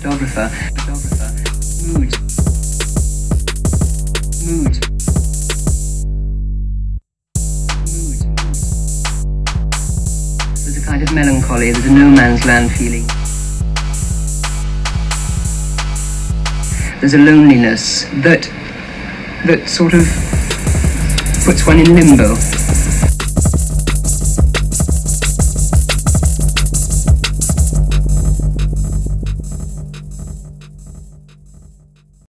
photographer, mood, mood, mood. There's a kind of melancholy, there's a no man's land feeling. There's a loneliness that sort of puts one in limbo.